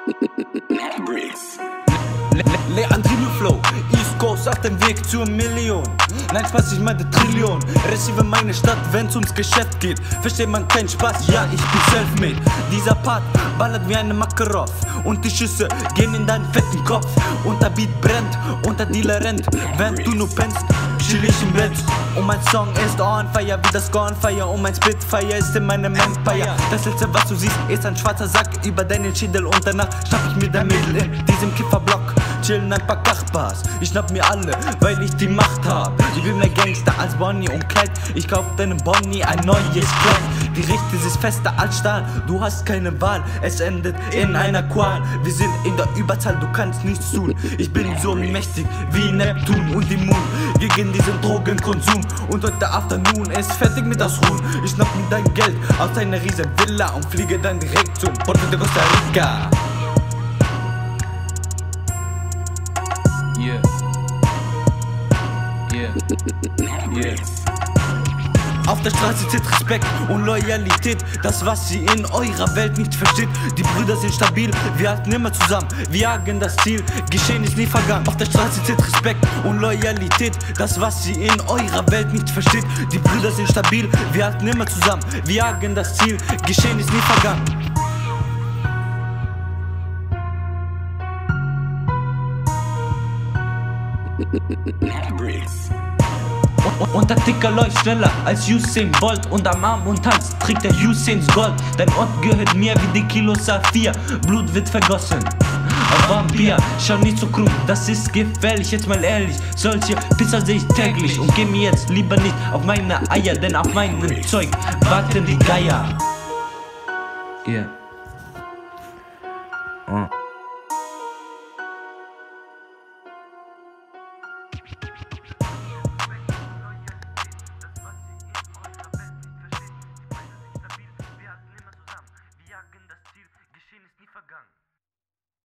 Leandrino Flow, East Coast auf dem Weg zur Million. Nein, Spaß, ich meinte Trillion. Recive meine Stadt, wenn's ums Geschäft geht. Versteht man keinen Spaß, ja, ich bin selfmade. Dieser Part ballert wie eine Makarov. Und die Schüsse gehen in deinen fetten Kopf. Und der Beat brennt und der Dealer rennt. Während du nur pennst, chill ich im Bett. Und mein Song ist on fire wie das Gunfire. Und mein Spitfire ist in meinem Empire. Das letzte, was du siehst, ist ein schwarzer Sack über deinen Schädel. Und danach schnapp ich mir dein Mädel in diesem Kifferblock. Chillen ein paar Kachbars, ich schnapp mir alle, weil ich die Macht hab. Ich bin mehr Gangster als Bonnie und Clyde. Ich kauf deinem Bonnie ein neues Kleid. Die Rechte ist fester als Stahl, du hast keine Wahl. Es endet in einer Qual. Wir sind in der Überzahl, du kannst nichts tun. Ich bin so mächtig wie Neptun und immun gegen diesen Drogenkonsum. Und heute Afternoon ist fertig mit das Ruhen. Ich schnapp mir dein Geld aus deiner riesen Villa und fliege dann direkt zum Puerto de Costa Rica. Yeah. Yeah. Yeah. Auf der Straße zählt Respekt und Loyalität, das was sie in eurer Welt nicht versteht. Die Brüder sind stabil, wir halten immer zusammen, wir jagen das Ziel, Geschehen ist nie vergangen. Auf der Straße zählt Respekt und Loyalität, das was sie in eurer Welt nicht versteht. Die Brüder sind stabil, wir halten immer zusammen, wir jagen das Ziel, Geschehen ist nie vergangen. Und der Ticker läuft schneller als Usain Bolt. Und am Arm und Hals trägt der Usains Gold. Dein Ort gehört mir wie die Kilo Saphir. Blut wird vergossen auf Vampir, schau nicht so krumm, das ist gefährlich. Jetzt mal ehrlich, solche Pisser seh ich täglich. Und geh mir jetzt lieber nicht auf meine Eier, denn auf meinem Zeug warten die Geier. Yeah.